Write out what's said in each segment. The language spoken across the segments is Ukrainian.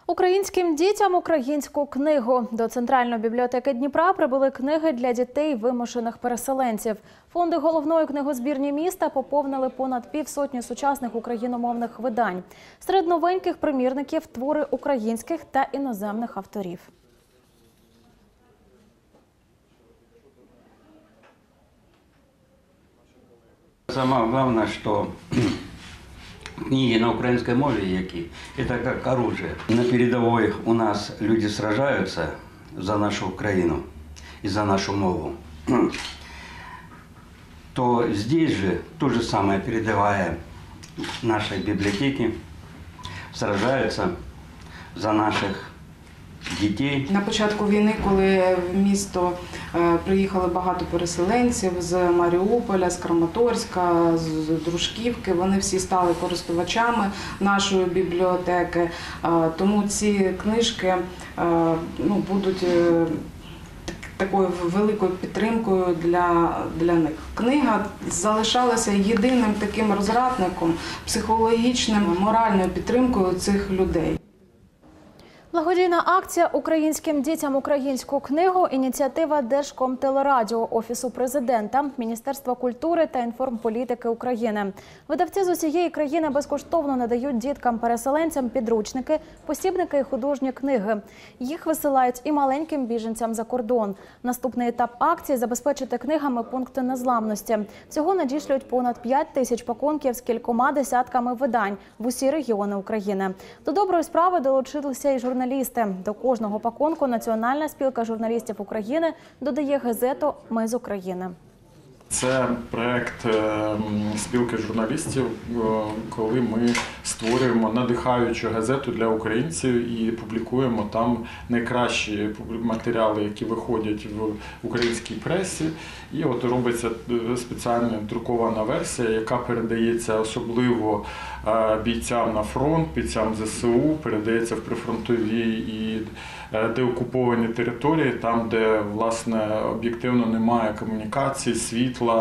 Українським дітям українську книгу. До Центральної бібліотеки Дніпра прибули книги для дітей вимушених переселенців. Фонди головної книгозбірні міста поповнили понад півсотні сучасних україномовних видань. Серед новеньких примірників – твори українських та іноземних авторів. Самое главное, что книги на украинской мове, это как оружие. На передовой у нас люди сражаются за нашу Украину и за нашу мову. То здесь же то же самое передовая нашей библиотеки сражаются за наших дітей. На початку війни, коли в місто приїхали багато переселенців з Маріуполя, з Краматорська, з Дружківки, вони всі стали користувачами нашої бібліотеки. Тому ці книжки будуть такою великою підтримкою для них. Книга залишалася єдиним таким розрадником, психологічним, моральною підтримкою цих людей. Благодійна акція «Українським дітям українську книгу» – ініціатива Держкомтелерадіо, Офісу Президента, Міністерства культури та інформполітики України. Видавці з усієї країни безкоштовно надають діткам-переселенцям підручники, посібники і художні книги. Їх висилають і маленьким біженцям за кордон. Наступний етап акції – забезпечити книгами пункти незламності. Всього надішлють понад 5 тисяч пакунків з кількома десятками видань в усі регіони України. До доброї справи долучилися і журналісти. До кожного пакунку Національна спілка журналістів України додає газету «Ми з України». Це проєкт спілки журналістів, коли ми створюємо надихаючу газету для українців і публікуємо там найкращі матеріали, які виходять в українській пресі. І от робиться спеціальна друкована версія, яка передається особливо бійцям на фронт, бійцям ЗСУ, передається в прифронтові і деокуповані території, там, де, власне, об'єктивно немає комунікації, світла,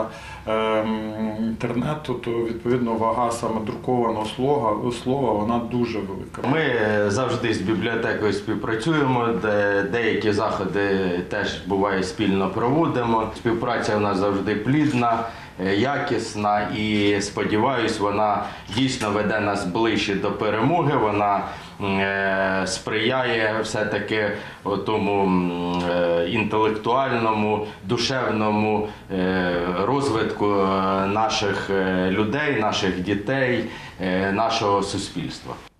інтернету, то, відповідно, вага саме друкованого слова, вона дуже велика. Ми завжди з бібліотекою співпрацюємо, деякі заходи теж, буває, спільно проводимо. Співпраця у нас завжди плідна, якісна і, сподіваюсь, вона дійсно веде нас ближче до перемоги, вона сприяє все-таки тому інтелектуальному, душевному розвитку наших людей, наших дітей, нашого суспільства.